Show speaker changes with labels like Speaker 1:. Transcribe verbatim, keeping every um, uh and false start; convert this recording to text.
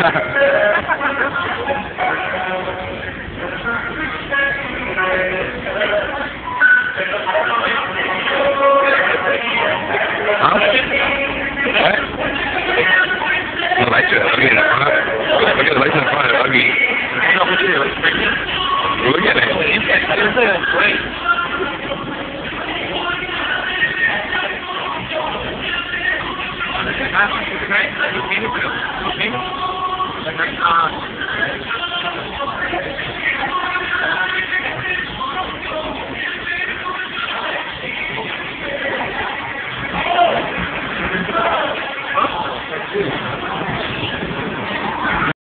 Speaker 1: Huh? What? The lights are ugly in the front. Look at the lights in the front, they're ugly. Look at it.
Speaker 2: Okay.